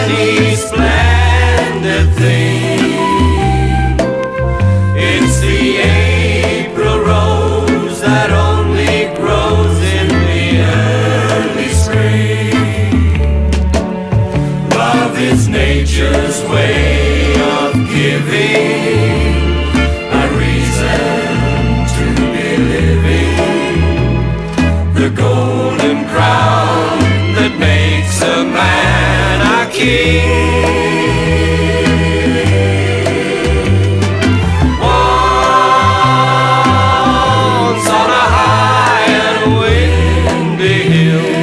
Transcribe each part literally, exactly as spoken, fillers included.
any splendid thing. It's the April rose that only grows in the early spring. Love is nature's way of giving a reason to be living. The golden crown that makes a man a king. Once on a high and windy hill,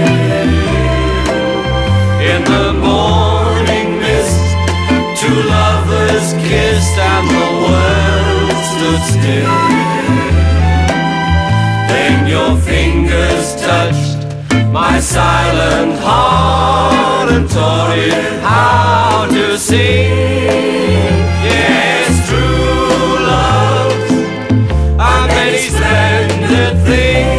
in the morning mist, two lovers kissed and the world stood still. Then your fingers touched my silent heart and taught it how to sing. Yes, true love, a many splendid thing.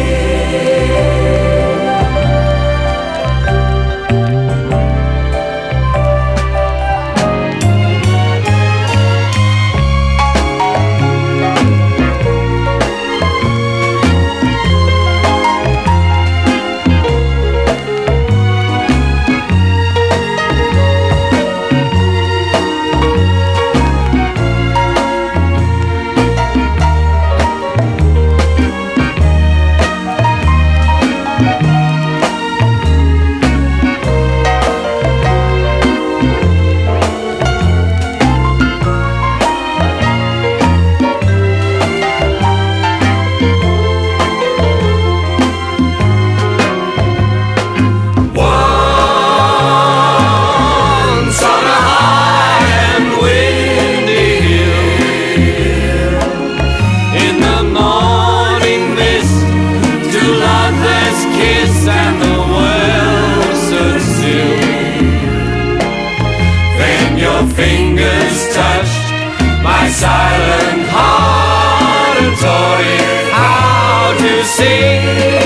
Fingers touched my silent heart and taught it how to sing.